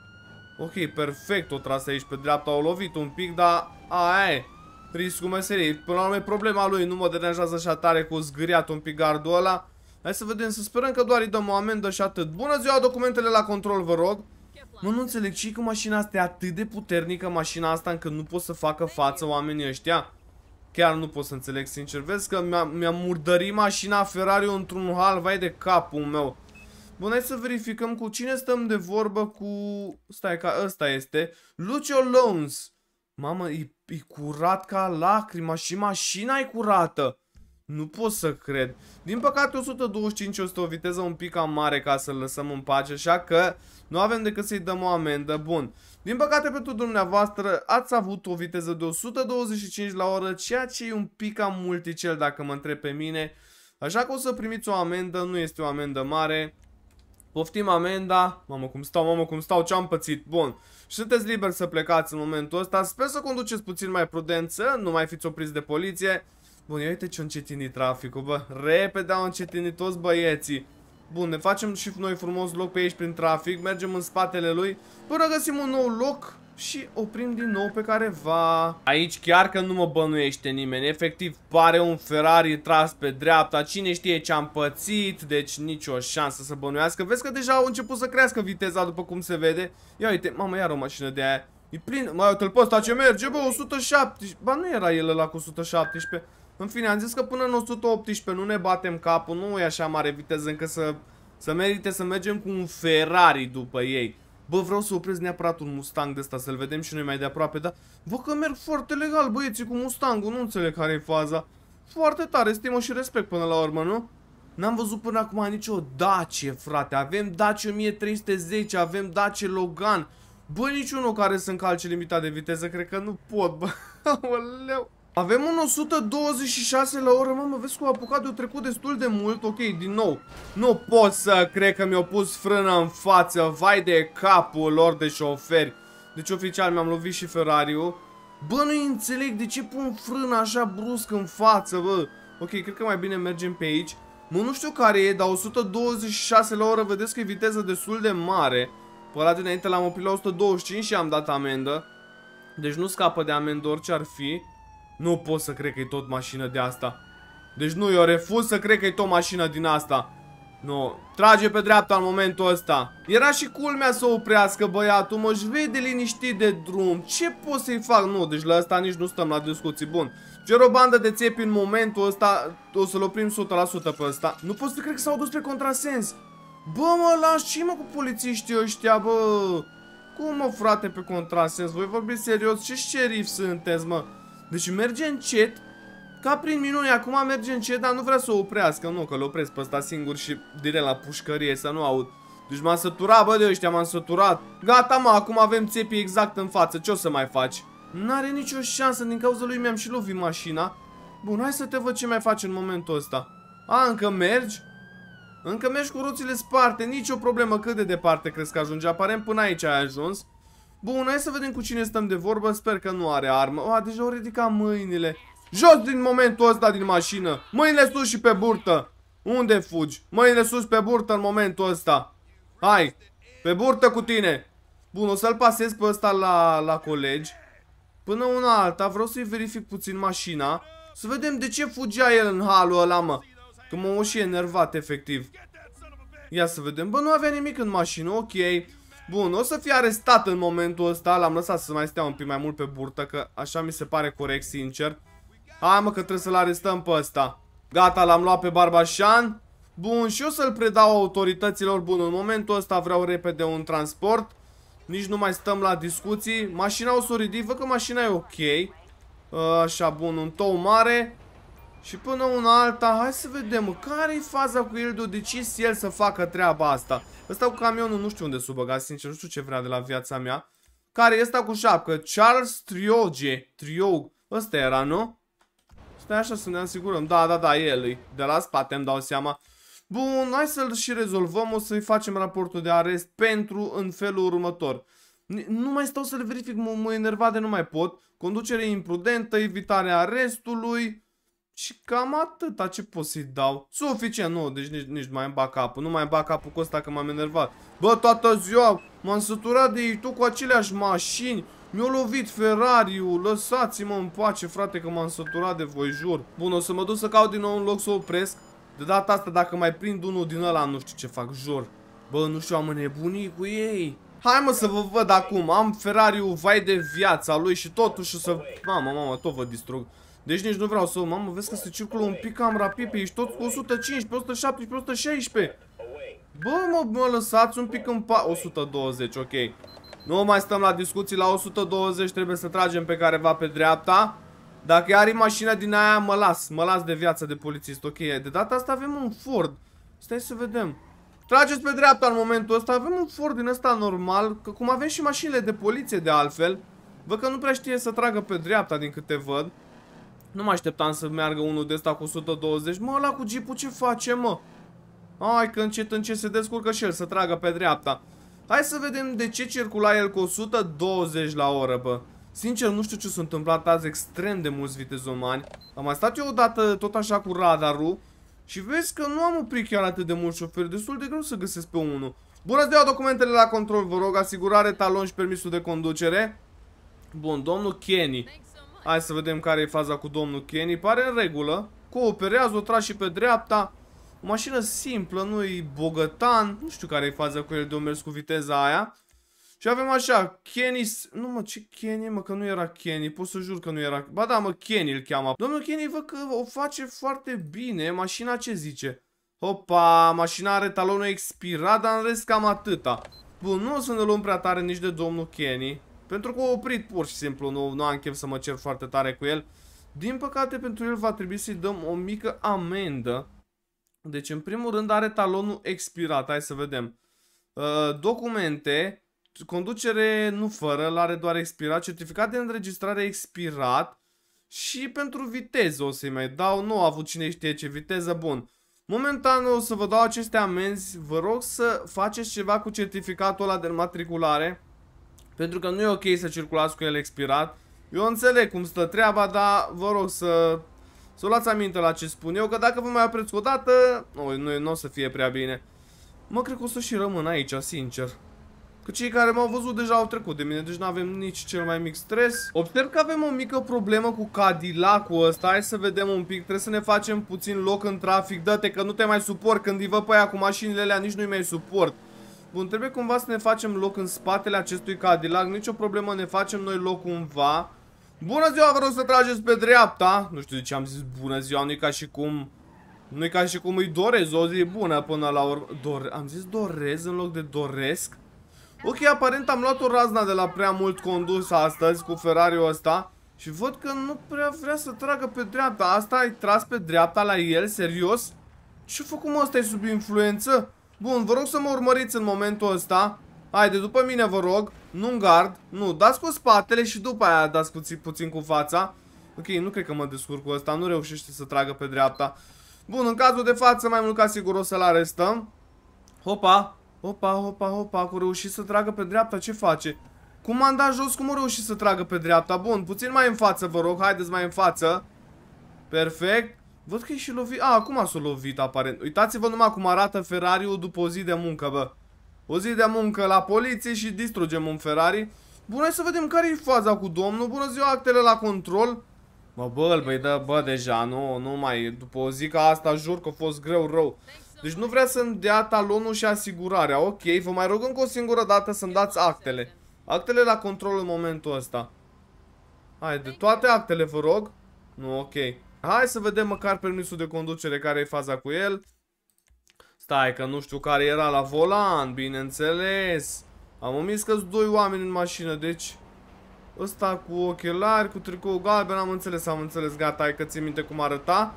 [SPEAKER 1] Ok, perfect, o tras aici pe dreapta, au lovit un pic, dar... Aia e, riscul meseriei. Până la urmă e problema lui, nu mă deranjează așa tare cu zgâriat un pic gardul ăla. Hai să vedem, să sperăm că doar îi dăm o amendă și atât. Bună ziua, documentele la control, vă rog. Mă, nu înțeleg, și că mașina asta e atât de puternică, mașina asta, încât nu pot să facă față oamenii ăștia. Chiar nu pot să înțeleg, sincer. Vezi că mi-a mi-a murdărit mașina Ferrari într-un hal, vai de capul meu. Bun, hai să verificăm cu cine stăm de vorbă cu... Stai, că ăsta este Lucio Loans. Mamă, e, e curat ca lacrima și mașina e curată. Nu pot să cred. Din păcate o sută douăzeci și cinci este o viteză un pic cam mare ca să-l lăsăm în pace, așa că nu avem decât să-i dăm o amendă. Bun. Din păcate pentru dumneavoastră ați avut o viteză de o sută douăzeci și cinci la oră, ceea ce e un pic cam multicel dacă mă întreb pe mine. Așa că o să primiți o amendă, nu este o amendă mare. Poftim amenda. Mamă cum stau, mamă cum stau, ce-am pățit. Bun. Și sunteți liberi să plecați în momentul ăsta. Sper să conduceți puțin mai prudent, să nu mai fiți opriți de poliție. Bun, ia uite ce-a încetinit traficul, bă. Repede au încetinit toți băieții. Bun, ne facem și noi frumos loc pe aici prin trafic. Mergem în spatele lui până găsim un nou loc și oprim din nou pe careva. Aici chiar că nu mă bănuiește nimeni. Efectiv pare un Ferrari tras pe dreapta. Cine știe ce am pățit. Deci nicio șansă să bănuiască. Vezi că deja au început să crească viteza după cum se vede. Ia uite, mamă, iar o mașină de aia. E plin, mai uite-l pe ăsta ce merge, bă, o sută șaptesprezece. Ba nu era el ăla cu o sută șaptesprezece. În fine, am zis că până în o sută optsprezece nu ne batem capul. Nu e așa mare viteză încât să, să merite să mergem cu un Ferrari după ei. Bă, vreau să opresc neapărat un Mustang de ăsta, să-l vedem și noi mai de aproape, dar văd că merg foarte legal băieții cu Mustangul, nu înțeleg care e faza. Foarte tare, stimă și respect până la urmă, nu? N-am văzut până acum nicio Dacia, frate. Avem Dacia o mie trei sute zece, avem Dacia Logan. Bă, niciunul care să încalce limita de viteză, cred că nu pot, bă. Oleu. Avem un o sută douăzeci și șase la oră, mamă, vezi că au apucat de-o trecut destul de mult. Ok, din nou, nu pot să cred că mi-au pus frână în față. Vai de capul lor de șoferi. Deci oficial mi-am lovit și Ferrari-ul. Bă, nu înțeleg de ce pun frână așa brusc în față, bă. Ok, cred că mai bine mergem pe aici. Mă, nu știu care e, dar o sută douăzeci și șase la oră, vedeți că e viteză destul de mare. Pe ăla dinainte l-am oprit la o sută douăzeci și cinci și am dat amendă. Deci nu scapă de amendă orice ar fi. Nu pot să cred că e tot mașină de asta. Deci nu, eu refuz să cred că e tot mașină din asta. Nu, trage pe dreapta în momentul ăsta. Era și culmea să oprească băiatul, mă, își vede liniștit de drum. Ce pot să-i fac? Nu, deci la ăsta nici nu stăm la discuții. Bun, cer o bandă de țepi în momentul ăsta. O să-l oprim o sută la sută pe ăsta. Nu pot să cred că s-au dus pe contrasens. Bă, mă, lași, ce mă cu polițiștii ăștia, bă? Cum, mă, frate, pe contrasens? Voi vorbiți serios? Ce șerif sunteți, mă? Deci merge încet, ca prin minune, acum merge încet, dar nu vrea să o oprească. Nu, că l opresc pe ăsta singur și direct la pușcărie, să nu aud. Deci m-am săturat, bă, de ăștia, m-am săturat. Gata, mă, acum avem țepii exact în față, ce o să mai faci? N-are nicio șansă, din cauza lui mi-am și lovit mașina. Bun, hai să te văd ce mai faci în momentul ăsta. A, încă mergi? Încă mergi cu roțile sparte, nicio problemă. Cât de departe crezi că ajunge? Aparent până aici ai ajuns. Bun, hai să vedem cu cine stăm de vorbă. Sper că nu are armă. A, deja au ridicat mâinile. Jos din momentul ăsta din mașină. Mâinile sus și pe burtă. Unde fugi? Mâinile sus pe burtă în momentul ăsta. Hai, pe burtă cu tine. Bun, o să-l pasez pe ăsta la, la colegi. Până una alta, vreau să-i verific puțin mașina. Să vedem de ce fugea el în halul ăla, mă. Că m-am și enervat, efectiv. Ia să vedem. Bă, nu avea nimic în mașină, ok. Bun, o să fie arestat în momentul ăsta. L-am lăsat să mai stea un pic mai mult pe burtă, că așa mi se pare corect, sincer. Hai, mă, că trebuie să-l arestăm pe ăsta. Gata, l-am luat pe Barbașan. Bun, și eu să-l predau autorităților. Bun, în momentul ăsta vreau repede un transport. Nici nu mai stăm la discuții. Mașina o să o ridic, văd că mașina e ok. Așa, bun, un tou mare. Și până una alta, hai să vedem care-i faza cu el de-o decis el să facă treaba asta. Ăsta cu camionul nu știu unde s-o băga, sincer, nu știu ce vrea de la viața mea. Care e ăsta cu șapcă? Charles Trioge. Triog. Ăsta era, nu? Stai așa să ne asigurăm. Da, da, da, el e. De la spate îmi dau seama. Bun, hai să-l și rezolvăm. O să-i facem raportul de arest pentru în felul următor. Nu mai stau să le verific, mă enerva de nu mai pot. Conducere imprudentă, evitarea arestului. Și cam atâta, ce pot să-i dau? Suficient, nu, deci nici, nici mai îmi bag capul. Nu mai îmi bag capul cu ăsta că m-am enervat. Bă, toată ziua m-am săturat de ei, tu cu aceleași mașini. Mi-a lovit Ferrariul, lăsați-mă în pace, frate, că m-am săturat de voi, jur. Bun, o să mă duc să caut din nou un loc să opresc. De data asta, dacă mai prind unul din ăla, nu știu ce fac, jur. Bă, nu știu, am înnebunit cu ei. Hai, mă, să vă văd acum. Am Ferrariul, vai de viața lui și totuși o să... Mamă, mamă, tot vă distrug. Deci nici nu vreau să... Mamă, vezi că se circulă un pic cam rapid pe ești toți cu o sută cincisprezece, o sută șaptesprezece, o sută șaisprezece. Bă, mă, mă lăsați un pic în pa... o sută douăzeci, ok. Nu mai stăm la discuții, la o sută douăzeci trebuie să tragem pe careva pe dreapta. Dacă are mașina din aia, mă las. Mă las de viață de polițist, ok. De data asta avem un Ford. Stai să vedem. Trageți pe dreapta în momentul ăsta. Avem un Ford din ăsta normal. Că cum avem și mașinile de poliție de altfel. Văd că nu prea știe să tragă pe dreapta din câte văd. Nu mă așteptam să meargă unul de ăsta cu o sută douăzeci. Mă, ăla cu jeepul ce face, mă? Hai că încet încet se descurcă și el să tragă pe dreapta. Hai să vedem de ce circula el cu o sută douăzeci la oră, bă. Sincer, nu știu ce s-a întâmplat azi, extrem de mulți vitezomani. Am mai stat eu odată tot așa cu radarul. Și vezi că nu am oprit chiar atât de mulți șoferi. Destul de greu să găsesc pe unul. Bună ziua, documentele la control, vă rog. Asigurare, talon și permisul de conducere. Bun, domnul Kenny. Hai să vedem care e faza cu domnul Kenny. Pare în regulă. Cooperează, o tragi și pe dreapta. O mașină simplă, nu-i bogătan. Nu știu care e faza cu el de o mers cu viteza aia. Și avem așa, Kenny... Nu mă, ce Kenny, mă, că nu era Kenny. Pot să jur că nu era... Ba da, mă, Kenny îl cheamă. Domnul Kenny văd că o face foarte bine. Mașina ce zice? Hopa, mașina are talonul expirat, dar în rest cam atâta. Bun, nu o să ne luăm prea tare nici de domnul Kenny. Pentru că a oprit pur și simplu, nu, nu am chef să mă cer foarte tare cu el. Din păcate, pentru el va trebui să-i dăm o mică amendă. Deci, în primul rând, are talonul expirat. Hai să vedem. Uh, documente, conducere nu fără, l-are doar expirat. Certificat de înregistrare expirat. Și pentru viteză o să-i mai dau. Nu a avut cine știe ce viteză, bun. Momentan o să vă dau aceste amenzi. Vă rog să faceți ceva cu certificatul ăla de înmatriculare. Pentru că nu e ok să circulați cu el expirat. Eu înțeleg cum stă treaba, dar vă rog să, să luați aminte la ce spun eu. Că dacă vă mai opreți o dată, nu, nu, nu o să fie prea bine. Mă, cred că o să și rămân aici, sincer. Că cei care m-au văzut deja au trecut de mine, deci nu avem nici cel mai mic stres. Observ că avem o mică problemă cu Cadillac-ul ăsta. Hai să vedem un pic, trebuie să ne facem puțin loc în trafic. Dă-te că nu te mai suport, când îi văd pe aia cu mașinile alea, nici nu-i mai suport. Bun, trebuie cumva să ne facem loc în spatele acestui Cadillac. Nicio problemă, ne facem noi loc cumva. Bună ziua, vă rog să trageți pe dreapta. Nu știu de ce am zis bună ziua, nu-i ca și cum... Nu-i ca și cum îi dorez o zi bună până la urmă. Dor... Am zis dorez în loc de doresc. Ok, aparent am luat o razna de la prea mult condus astăzi cu Ferrari-ul ăsta. Și văd că nu prea vrea să tragă pe dreapta. Asta ai tras pe dreapta la el? Serios? Ce-a făcut mă, ăsta e sub influență? Bun, vă rog să mă urmăriți în momentul ăsta. Haide, după mine vă rog. Nu-n gard. Nu, dați cu spatele și după aia dați puțin, puțin cu fața. Ok, nu cred că mă descurc cu ăsta. Nu reușește să tragă pe dreapta. Bun, în cazul de față, mai mult ca sigur o să-l arestăm. Hopa, hopa, hopa, hopa. Cu reușit să tragă pe dreapta, ce face? Cum m-am dat jos, cum a reușit să tragă pe dreapta? Bun, puțin mai în față, vă rog. Haideți mai în față. Perfect. Văd că e și lovit. A, acum s-a lovit aparent. Uitați-vă numai cum arată Ferrari-ul după o zi de muncă, bă. O zi de muncă la poliție și distrugem un Ferrari. Bun, hai să vedem care e faza cu domnul. Bună ziua, actele la control. Mă, bă, băi, dă, bă, deja, nu, nu mai, după o zi ca asta, jur că a fost greu rău. Deci nu vrea să-mi dea talonul și asigurarea. Ok, vă mai rog încă o singură dată să-mi dați actele. Actele la control în momentul ăsta. Haide, toate actele, vă rog. Nu, ok. Hai să vedem măcar permisul de conducere, care e faza cu el. Stai că nu știu care era la volan, bineînțeles. Am omis că-s doi oameni în mașină, deci... Ăsta cu ochelari, cu tricou galben, am înțeles, am înțeles, gata, hai că ții minte cum arăta.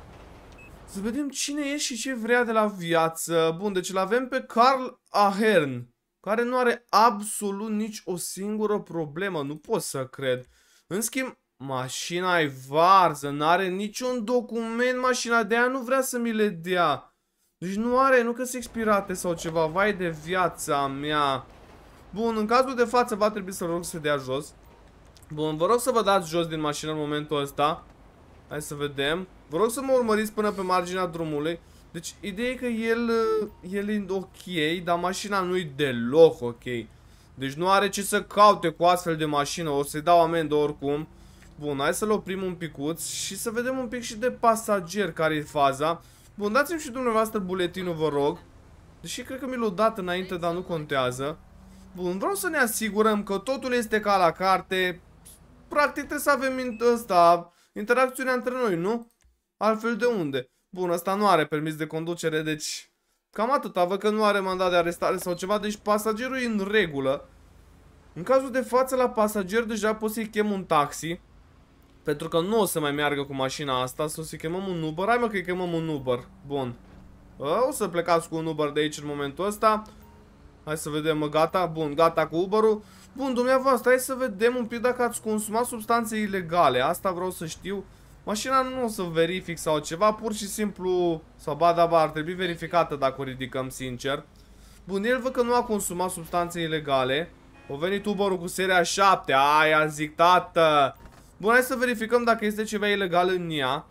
[SPEAKER 1] Să vedem cine e și ce vrea de la viață. Bun, deci îl avem pe Carl Ahern, care nu are absolut nici o singură problemă, nu pot să cred. În schimb, mașina e varză, n-are niciun document, mașina de aia nu vrea să mi le dea. Deci nu are, nu că sunt expirate sau ceva, vai de viața mea. Bun, în cazul de față va trebui să-l rog să dea jos. Bun, vă rog să vă dați jos din mașină în momentul ăsta. Hai să vedem. Vă rog să mă urmăriți până pe marginea drumului. Deci, ideea e că el, el e ok, dar mașina nu-i deloc ok. Deci nu are ce să caute cu astfel de mașină, o să-i dau amendă oricum. Bun, hai să-l oprim un picuț și să vedem un pic și de pasager care e faza. Bun, dați-mi și dumneavoastră buletinul, vă rog. Deși cred că mi l-au dat înainte, dar nu contează. Bun, vreau să ne asigurăm că totul este ca la carte. Practic trebuie să avem ăsta, interacțiunea între noi, nu? Altfel de unde? Bun, ăsta nu are permis de conducere, deci cam atâta, văd că nu are mandat de arestare sau ceva, deci pasagerul e în regulă. În cazul de față la pasager deja pot să-i chem un taxi, pentru că nu o să mai meargă cu mașina asta, să o să-i chemăm un Uber. Hai mă că-i chemăm un Uber, bun. O să plecați cu un Uber de aici în momentul ăsta. Hai să vedem, mă, gata, bun, gata cu Uber-ul. Bun, dumneavoastră, hai să vedem un pic dacă ați consumat substanțe ilegale. Asta vreau să știu. Mașina nu o să verific sau ceva, pur și simplu, sau ba da ba, ar trebui verificată dacă o ridicăm sincer. Bun, el văd că nu a consumat substanțe ilegale. O venit Uber-ul cu seria șapte, aia zic, tată. Bun, hai să verificăm dacă este ceva ilegal în ea.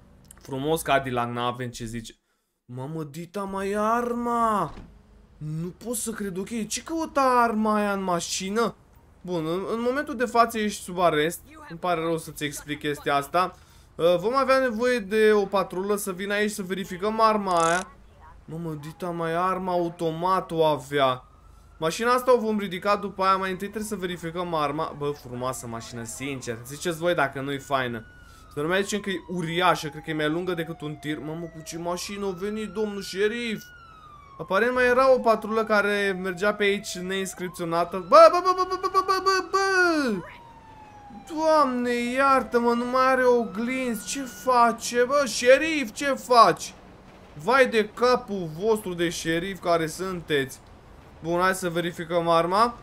[SPEAKER 1] Frumos Cadillac, n-avem ce zice. Mamă, Dita, mai e arma. Nu pot să cred, ok, ce căuta arma aia în mașină? Bun, în, în momentul de față ești sub arest. Îmi pare rău să-ți explic chestia asta. uh, Vom avea nevoie de o patrulă să vină aici să verificăm arma aia. Mamă, Dita, mai arma automat o avea. Mașina asta o vom ridica după aia. Mai întâi trebuie să verificăm arma. Bă, frumoasă mașină, sincer. Ziceți voi dacă nu-i faină. Să nu mai zicem că e uriașă, cred că e mai lungă decât un tir. Mamă, cu ce mașină a venit domnul șerif. Aparent mai era o patrulă care mergea pe aici neinscripționată. Bă, bă, bă, bă, bă, bă, bă, bă, bă! Doamne, iartă-mă, nu mai are oglinzi. Ce face, bă? Șerif, ce faci? Vai de capul vostru de șerif care sunteți. Bun, hai să verificăm arma.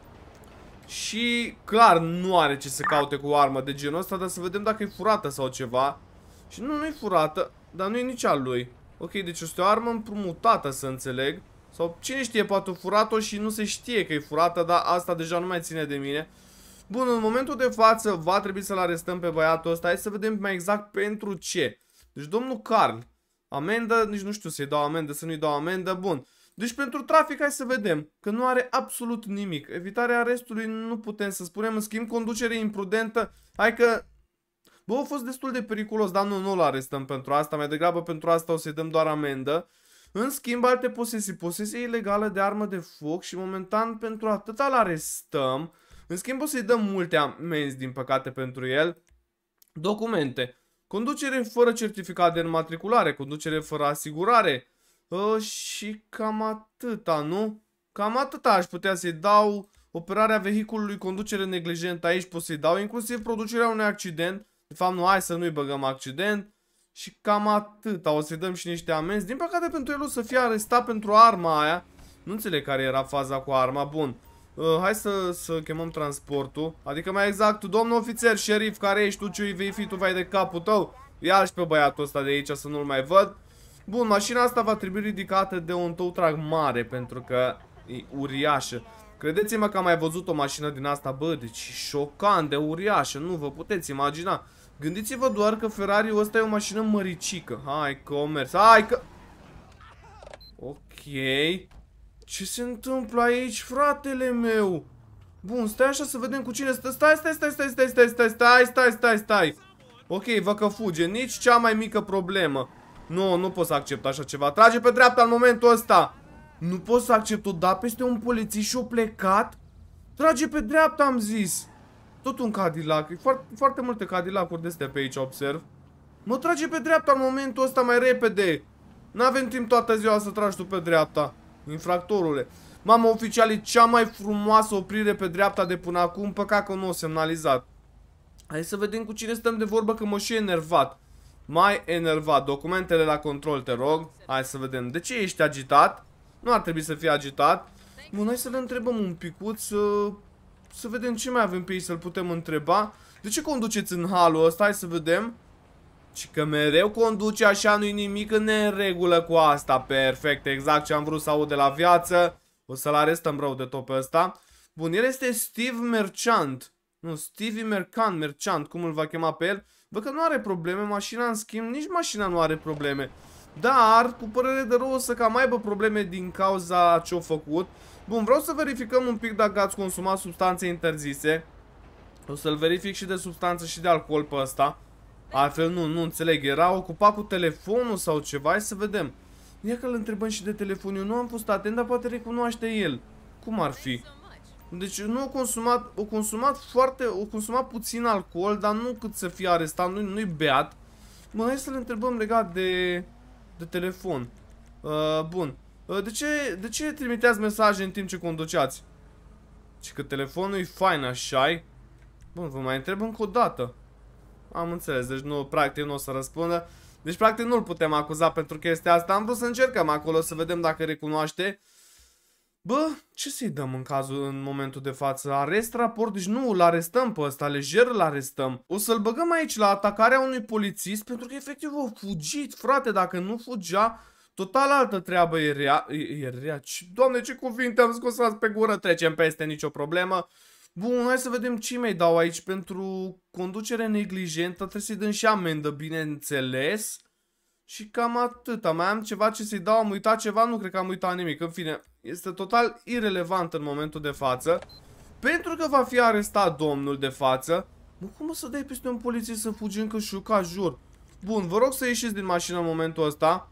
[SPEAKER 1] Și clar nu are ce să caute cu o armă de genul ăsta, dar să vedem dacă e furată sau ceva. Și nu, nu e furată, dar nu e nici a lui. Ok, deci este o armă împrumutată, să înțeleg. Sau cine știe, poate o furat-o și nu se știe că e furată, dar asta deja nu mai ține de mine. Bun, în momentul de față va trebui să-l arestăm pe băiatul ăsta. Hai să vedem mai exact pentru ce. Deci domnul Carl, amendă, nici nu știu să-i dau amendă, să nu-i dau amendă, bun. Deci pentru trafic hai să vedem că nu are absolut nimic. Evitarea arestului nu putem să spunem. În schimb, conducere imprudentă, hai că... Bă, a fost destul de periculos, dar nu, nu-l arestăm pentru asta. Mai degrabă pentru asta o să-i dăm doar amendă. În schimb, alte posesii. Posesie ilegală de armă de foc și momentan pentru atâta l arestăm. În schimb, o să-i dăm multe amenzi, din păcate, pentru el. Documente. Conducere fără certificat de înmatriculare. Conducere fără asigurare. Uh, și cam atâta, nu? Cam atâta aș putea să-i dau. Operarea vehiculului, conducere neglijentă, aici pot să-i dau. Inclusiv producerea unui accident. De fapt, nu, hai să nu-i băgăm accident. Și cam atâta. O să-i dăm și niște amenzi. Din păcate pentru el o să fie arestat pentru arma aia. Nu înțeleg care era faza cu arma. Bun. Uh, hai să, să chemăm transportul. Adică mai exact, domnul ofițer, șerif, care ești tu, ce vei fi tu, vai de capul tău. Ia-l și pe băiatul ăsta de aici să nu-l mai văd. Bun, mașina asta va trebui ridicată de un tow truck mare, pentru că e uriașă. Credeți-mă că am mai văzut o mașină din asta, bă, deci șocant de uriașă, nu vă puteți imagina. Gândiți-vă doar că Ferrari-ul ăsta e o mașină măricică. Hai că o mers, hai că... Ok. Ce se întâmplă aici, fratele meu? Bun, stai așa să vedem cu cine stă. Stai, stai, stai, stai, stai, stai, stai, stai, stai, stai, stai. Ok, văd că fuge, nici cea mai mică problemă. Nu, nu pot să accept așa ceva. Trage pe dreapta în momentul ăsta. Nu pot să accept, o da peste un polițist și o plecat. Trage pe dreapta, am zis. Tot un Cadillac, foarte, foarte multe Cadillac-uri de astea pe aici observ. Mă, trage pe dreapta în momentul ăsta mai repede. N-avem timp toată ziua să tragi tu pe dreapta, infractorule. Mamă, oficial, e cea mai frumoasă oprire pe dreapta de până acum. Păcat că nu o semnalizat. Hai să vedem cu cine stăm de vorbă, că mă și enervat. Mai enervat. Documentele la control, te rog. Hai să vedem. De ce ești agitat? Nu ar trebui să fii agitat. Bun, hai să le întrebăm un picuț. Să, să vedem ce mai avem pe ei să-l putem întreba. De ce conduceți în halul ăsta? Hai să vedem. Și că mereu conduce așa, nu-i nimic în neregulă cu asta. Perfect, exact ce am vrut să aud de la viață. O să-l arestăm rău de tot pe ăsta. Bun, el este Steve Merchant. Nu, Stevie Mercant, Merchant, cum îl va chema pe el. Văd că nu are probleme, mașina în schimb, nici mașina nu are probleme. Dar, cu părere de rău, o să cam aibă probleme din cauza ce-o făcut. Bun, vreau să verificăm un pic dacă ați consumat substanțe interzise. O să-l verific și de substanță și de alcool pe ăsta. Altfel nu, nu înțeleg, era ocupat cu telefonul sau ceva, hai să vedem. Ia că îl întrebăm și de telefon, eu nu am fost atent, dar poate recunoaște el. Cum ar fi? Deci nu a consumat, a consumat foarte, a consumat puțin alcool, dar nu cât să fie arestat, nu, nu-i beat. Mă, hai să-l întrebăm legat de, de telefon. Uh, bun. Uh, de ce, de ce trimiteați mesaje în timp ce conduceați? Și că telefonul e fain așa-i. Bun, vă mai întreb încă o dată. Am înțeles, deci nu, practic nu o să răspundă. Deci practic nu-l putem acuza pentru chestia asta. Am vrut să încercăm acolo să vedem dacă recunoaște. Bă, ce să-i dăm în cazul, în momentul de față? Arest, raport? Deci nu, îl arestăm pe ăsta, lejer îl arestăm. O să-l băgăm aici la atacarea unui polițist, pentru că efectiv a fugit, frate. Dacă nu fugea, total altă treabă e rea. E rea. Doamne, ce cuvinte am scos azi pe gură, trecem peste, nicio problemă. Bun, hai să vedem ce mi-ai dau aici. Pentru conducere neglijentă trebuie să-i dăm și amendă, bineînțeles. Și cam atâta. Mai am ceva ce să-i dau, am uitat ceva, nu cred că am uitat nimic. În fine, este total irelevant în momentul de față. Pentru că va fi arestat domnul de față. Mă, cum o să dai peste un polițist să fugi încă șuca, jur. Bun, vă rog să ieșiți din mașină în momentul ăsta.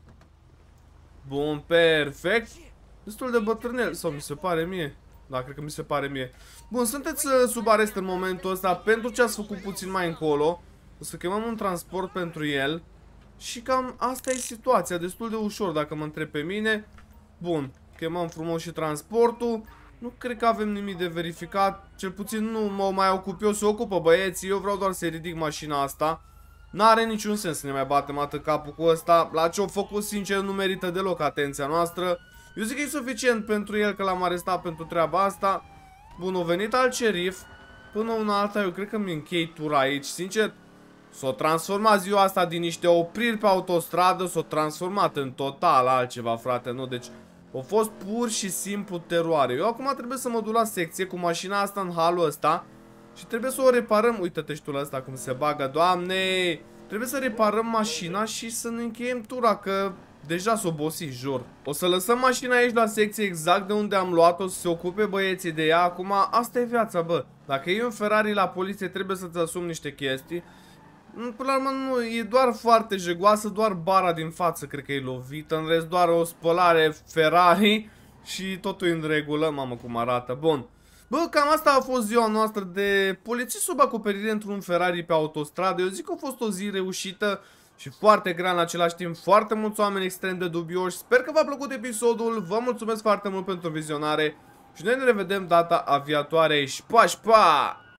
[SPEAKER 1] Bun, perfect. Destul de bătrânel, sau mi se pare mie. Da, cred că mi se pare mie. Bun, sunteți sub arest în momentul ăsta pentru ce ați făcut puțin mai încolo. O să chemăm un transport pentru el. Și cam asta e situația, destul de ușor dacă mă întreb pe mine. Bun, chemăm frumos și transportul. Nu cred că avem nimic de verificat. Cel puțin nu mă mai ocup eu, se ocupă băieții. Eu vreau doar să ridic mașina asta. N-are niciun sens să ne mai batem atât capul cu ăsta. La ce-o făcut, sincer, nu merită deloc atenția noastră. Eu zic că e suficient pentru el că l-am arestat pentru treaba asta. Bun, a venit alt șerif. Până una alta, eu cred că mi închei tura aici. Sincer, s-o transformat ziua asta din niște opriri pe autostradă, s-o transformat în total altceva, frate, nu? Deci, a fost pur și simplu teroare. Eu acum trebuie să mă duc la secție cu mașina asta în halul ăsta și trebuie să o reparăm. Uite-te și tu la asta cum se bagă, Doamne! Trebuie să reparăm mașina și să ne încheiem tura, că deja s-o obosi, jur. O să lăsăm mașina aici la secție exact de unde am luat-o, să se ocupe băieții de ea. Acum, asta e viața, bă. Dacă e un Ferrari la poliție, trebuie să-ți asumi niște chestii. Până la urmă, nu, e doar foarte jegoasă, doar bara din față cred că e lovită. În rest, doar o spălare Ferrari și totul e în regulă. Mamă, cum arată. Bun. Bă, cam asta a fost ziua noastră de polițist sub acoperire într-un Ferrari pe autostradă. Eu zic că a fost o zi reușită și foarte grea în același timp. Foarte mulți oameni extrem de dubioși. Sper că v-a plăcut episodul. Vă mulțumesc foarte mult pentru vizionare și noi ne revedem data viitoare. Și pa, și pa!